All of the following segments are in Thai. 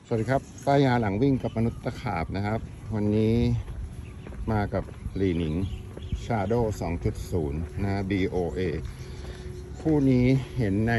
สวัสดีครับป้ายยาหลังวิ่งกับมนุษย์ตะขาบนะครับวันนี้มากับหลีหนิง Shadow 2.0 นะ BOA คู่นี้เห็นใน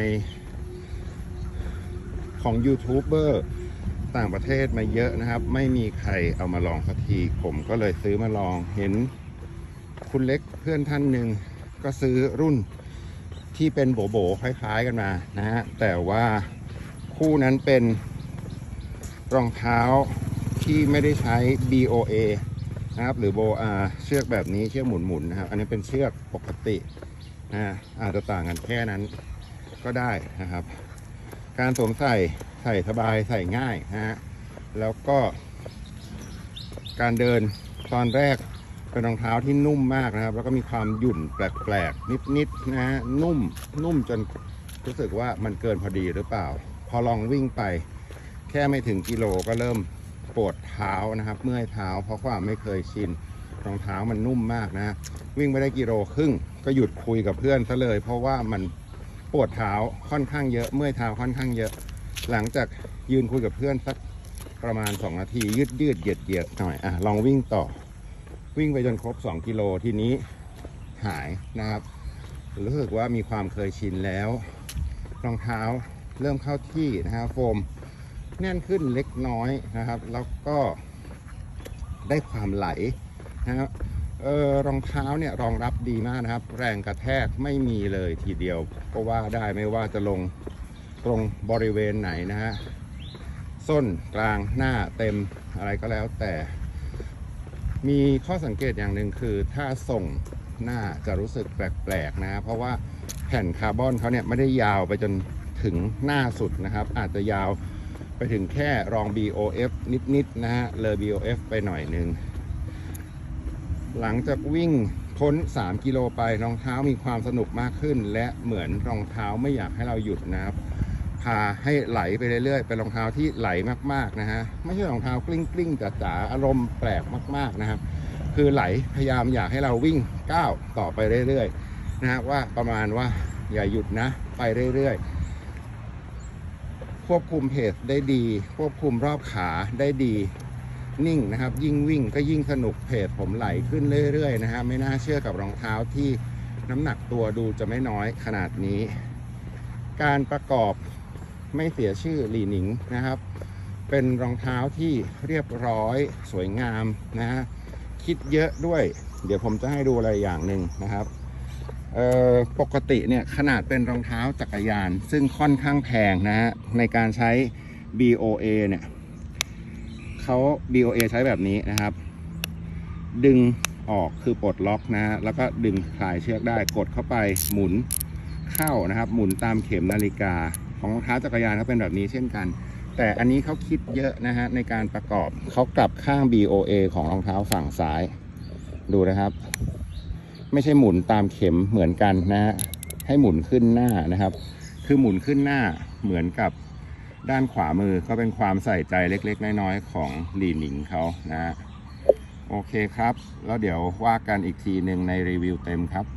ของยูทูบเบอร์ต่างประเทศมาเยอะนะครับไม่มีใครเอามาลองสักทีผมก็เลยซื้อมาลองเห็นคุณเล็กเพื่อนท่านหนึ่งก็ซื้อรุ่นที่เป็นโบคล้ายๆกันมานะฮะแต่ว่าคู่นั้นเป็นรองเท้าที่ไม่ได้ใช้ BOA นะครับหรือโบเชือกแบบนี้เชือกหมุนๆนะครับอันนี้เป็นเชือกปกตินะอาจจะต่างกันแค่นั้นก็ได้นะครับการสวมใส่สบายใส่ง่ายนะฮะแล้วก็การเดินตอนแรกเป็นรองเท้าที่นุ่มมากนะครับแล้วก็มีความหยุ่นแปลกๆนิดๆนะฮะนุ่มจนรู้สึกว่ามันเกินพอดีหรือเปล่าพอลองวิ่งไปแค่ไม่ถึงกิโลก็เริ่มปวดเท้านะครับเมื่อยเท้าเพราะความไม่เคยชินรองเท้ามันนุ่มมากนะวิ่งไม่ได้กิโลครึ่งก็หยุดคุยกับเพื่อนซะเลยเพราะว่ามันปวดเท้าค่อนข้างเยอะเมื่อยเท้าค่อนข้างเยอะหลังจากยืนคุยกับเพื่อนสักประมาณ2 นาทียืดเหยียดหน่อยลองวิ่งต่อวิ่งไปจนครบ2 กิโลทีนี้หายนะครับรู้สึกว่ามีความเคยชินแล้วรองเท้าเริ่มเข้าที่นะครับโฟมแน่นขึ้นเล็กน้อยนะครับแล้วก็ได้ความไหลนะครับรองเท้าเนี่ยรองรับดีมากนะครับแรงกระแทกไม่มีเลยทีเดียวก็ว่าได้ไม่ว่าจะลงตรงบริเวณไหนนะฮะส้นกลางหน้าเต็มอะไรก็แล้วแต่มีข้อสังเกตอย่างหนึ่งคือถ้าส่งหน้าจะรู้สึกแปลกๆนะเพราะว่าแผ่นคาร์บอนเขาเนี่ยไม่ได้ยาวไปจนถึงหน้าสุดนะครับอาจจะยาวไปถึงแค่รอง BOF นิดนะฮะเลย BOF ไปหน่อยนึงหลังจากวิ่งพ้น3 กิโลไปรองเท้ามีความสนุกมากขึ้นและเหมือนรองเท้าไม่อยากให้เราหยุดนะครับพาให้ไหลไปเรื่อยๆเป็นรองเท้าที่ไหลมากๆนะฮะไม่ใช่รองเท้ากลิ้งจ๋าอารมณ์แปลกมากๆนะครับคือไหลพยายามอยากให้เราวิ่งก้าวต่อไปเรื่อยๆนะฮะว่าประมาณว่าอย่าหยุดนะไปเรื่อยๆควบคุมเพจได้ดีควบคุมรอบขาได้ดีนิ่งนะครับยิ่งวิ่งก็ยิ่งสนุกเพจผมไหลขึ้นเรื่อยๆนะฮะไม่น่าเชื่อกับรองเท้าที่น้ำหนักตัวดูจะไม่น้อยขนาดนี้การประกอบไม่เสียชื่อหลีหนิงนะครับเป็นรองเท้าที่เรียบร้อยสวยงามนะฮะคิดเยอะด้วยเดี๋ยวผมจะให้ดูอะไรอย่างหนึ่งนะครับปกติเนี่ยขนาดเป็นรองเท้าจักรยานซึ่งค่อนข้างแพงนะฮะในการใช้ BOA เนี่ยเขา BOA ใช้แบบนี้นะครับดึงออกคือปลดล็อกนะฮะแล้วก็ดึงคลายเชือกได้กดเข้าไปหมุนเข้านะครับหมุนตามเข็มนาฬิกาของรองเท้าจักรยานเขาเป็นแบบนี้เช่นกันแต่อันนี้เขาคิดเยอะนะฮะในการประกอบเขากลับข้าง BOA ของรองเท้าฝั่งซ้ายดูนะครับไม่ใช่หมุนตามเข็มเหมือนกันนะฮะให้หมุนขึ้นหน้านะครับคือหมุนขึ้นหน้าเหมือนกับด้านขวามือก็เป็นความใส่ใจเล็กๆน้อยๆของหลีหนิงเขานะโอเคครับแล้วเดี๋ยวว่ากันอีกทีหนึ่งในรีวิวเต็มครับ